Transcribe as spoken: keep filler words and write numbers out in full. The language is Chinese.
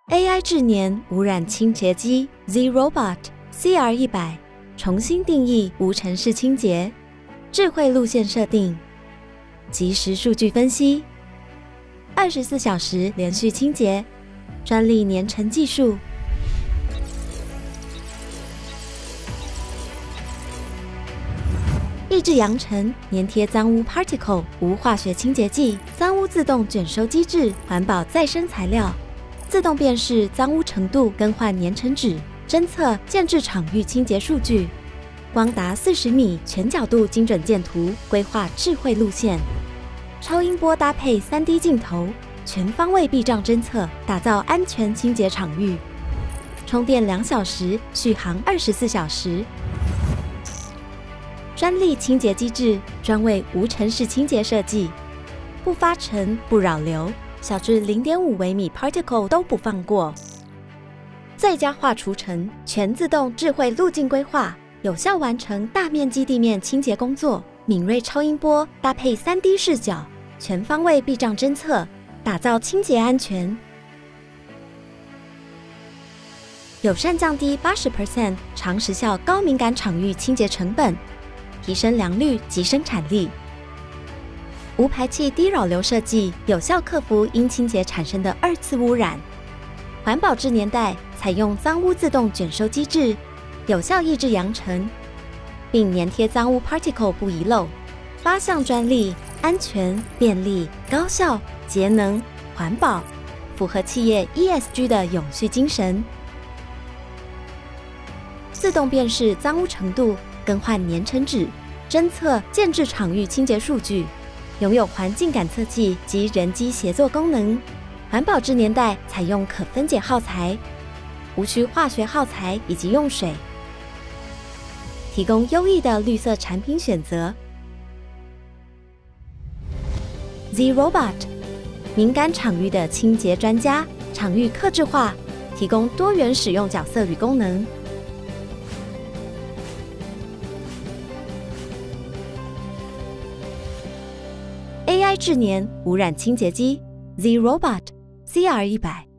A I 智年无染清洁机 Z Robot C R 一百 重新定义无尘室清洁，智慧路线设定，即时数据分析，二十四小时连续清洁，专利粘尘技术。抑制扬尘，粘贴脏污 particle 无化学清洁剂，脏污自动卷收机制，环保再生材料。自动辨识脏污程度，更换粘尘纸，侦测建制场域清洁数据，光达四十米全角度精准建图，规划智慧路线。超音波搭配 三 D 镜头，全方位避障侦测，打造安全清洁场域。充电两小时，续航二十四小时。专利清洁机制，专为无尘室清洁设计，不发尘不扰流。小至 零点五微米 particle 都不放过，最佳化除尘，全自动智慧路径规划，有效完成大面积地面清洁工作。敏锐超音波搭配 三 D 视角，全方位避障侦测，打造清洁安全，友善降低 百分之八十 长时效高敏感场域清洁成本，提升良率及生产力。无排气低扰流设计，有效克服因清洁产生的二次污染。环保制年代采用脏污自动卷收机制，有效抑制扬尘，并粘贴脏污 particle 不遗漏。八项专利，安全、便利、高效、节能、环保，符合企业 E S G 的永续精神。自动辨识脏污程度，更换粘尘纸，侦测建制场域清洁数据。拥有环境感测器及人机协作功能，环保制年代采用可分解耗材，无需化学耗材以及用水，提供优异的绿色产品选择。Z Robot 敏感场域的清洁专家，场域客制化，提供多元使用角色与功能。A I 智年无染清洁机 Z Robot C R 一百。